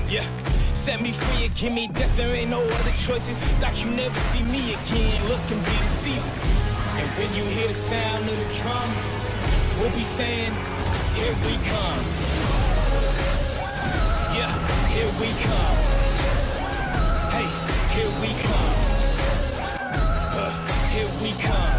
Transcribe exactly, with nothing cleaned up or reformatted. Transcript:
Yeah, set me free and give me death, there ain't no other choices. Thought you never see me again, looks can be deceiving. And when you hear the sound of the drum, we'll be saying, here we come. Yeah, here we come. Hey, here we come. Uh, here we come.